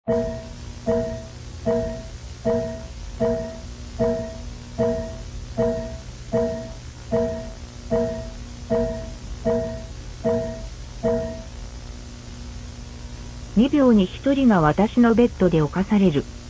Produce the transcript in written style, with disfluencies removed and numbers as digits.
2秒に1人が私のベッドで侵される。